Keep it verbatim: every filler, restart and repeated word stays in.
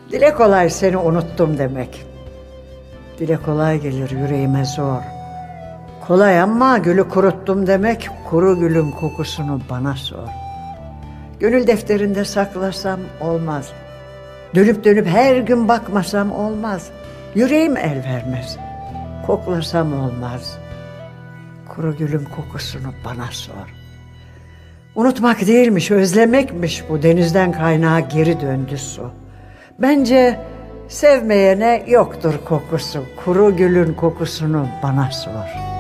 Dile kolay seni unuttum demek. Dile kolay gelir yüreğime zor. Kolay ama gülü kuruttum demek, kuru gülün kokusunu bana sor. Gönül defterinde saklasam olmaz. Dönüp dönüp her gün bakmasam olmaz. Yüreğim el vermez. Koklasam olmaz. Kuru gülün kokusunu bana sor. Unutmak değilmiş, özlemekmiş bu, denizden kaynağa geri döndü su. Bence sevmeyene yoktur kokusu. Kuru gülün kokusunu bana sor.